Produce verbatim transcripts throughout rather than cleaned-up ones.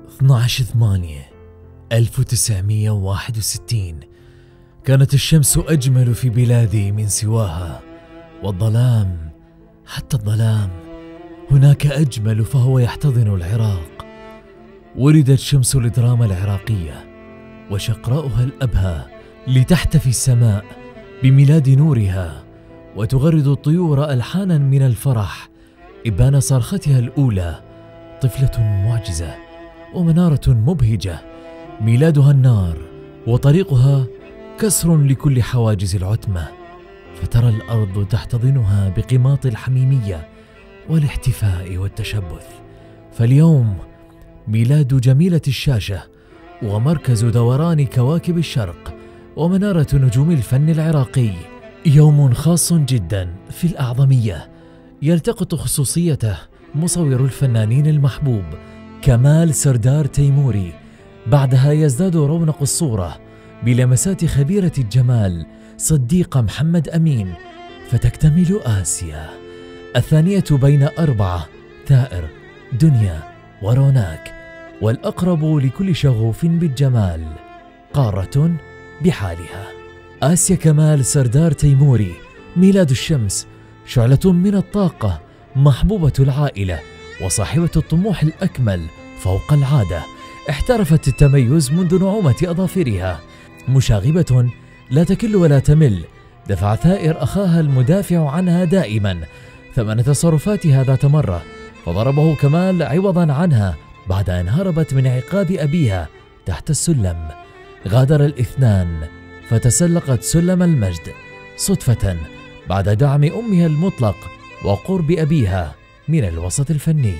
اثني عشر ثمانية ألف وتسعمئة وواحد وستين كانت الشمس أجمل في بلادي من سواها، والظلام حتى الظلام هناك أجمل فهو يحتضن العراق. ولدت شمس الدراما العراقية وشقراؤها الأبهى لتحتفي السماء بميلاد نورها، وتغرد الطيور ألحانا من الفرح إبان صرختها الأولى. طفلة معجزة ومنارة مبهجة، ميلادها النار وطريقها كسر لكل حواجز العتمة، فترى الأرض تحتضنها بقماط الحميمية والاحتفاء والتشبث. فاليوم ميلاد جميلة الشاشة ومركز دوران كواكب الشرق ومنارة نجوم الفن العراقي. يوم خاص جدا في الأعظمية يلتقط خصوصيته مصور الفنانين المحبوب كمال سردار تيموري. بعدها يزداد رونق الصورة بلمسات خبيرة الجمال صديقة محمد أمين، فتكتمل آسيا الثانية بين أربعة: ثائر، دنيا، وروناك، والأقرب لكل شغوف بالجمال قارة بحالها. آسيا كمال سردار تيموري، ميلاد الشمس، شعلة من الطاقة، محبوبة العائلة وصاحبة الطموح الأكمل فوق العادة. احترفت التميز منذ نعومة أظافرها، مشاغبة لا تكل ولا تمل. دفع ثائر أخاها المدافع عنها دائما ثمن تصرفاتها ذات مرة، فضربه كمال عوضا عنها بعد أن هربت من عقاب أبيها تحت السلم. غادر الاثنان فتسلقت سلم المجد صدفة بعد دعم أمها المطلق وقرب أبيها من الوسط الفني.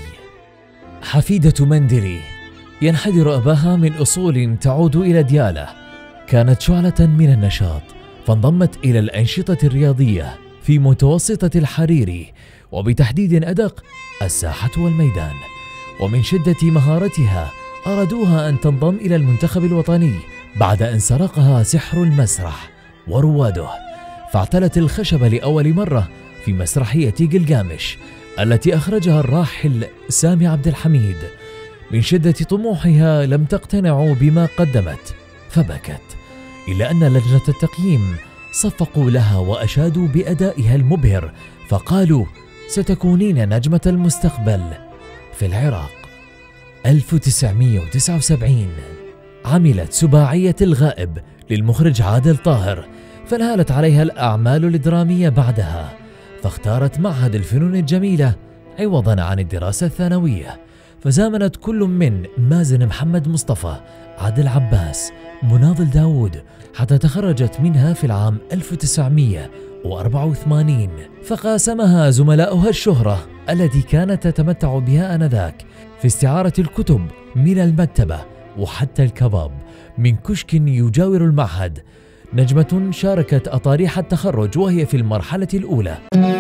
حفيدة مندلي ينحدر أباها من أصول تعود إلى ديالة. كانت شعلة من النشاط، فانضمت إلى الأنشطة الرياضية في متوسطة الحريري، وبتحديد أدق الساحة والميدان. ومن شدة مهارتها أرادوها أن تنضم إلى المنتخب الوطني بعد أن سرقها سحر المسرح ورواده، فاعتلت الخشب لأول مرة في مسرحية قلقامش التي أخرجها الراحل سامي عبد الحميد. من شدة طموحها لم تقتنع بما قدمت فبكت، إلا أن لجنة التقييم صفقوا لها وأشادوا بأدائها المبهر، فقالوا: ستكونين نجمة المستقبل في العراق. ألف وتسعمئة وتسعة وسبعين عملت سباعية الغائب للمخرج عادل طاهر، فانهالت عليها الأعمال الدرامية بعدها، فاختارت معهد الفنون الجميلة عوضا عن الدراسة الثانوية. فزامنت كل من مازن محمد مصطفى، عادل عباس، مناضل داود، حتى تخرجت منها في العام ألف وتسعمئة وأربعة وثمانين. فقاسمها زملاؤها الشهرة التي كانت تتمتع بها آنذاك في استعارة الكتب من المكتبة وحتى الكباب من كشك يجاور المعهد. نجمة شاركت أطاريح التخرج وهي في المرحلة الأولى.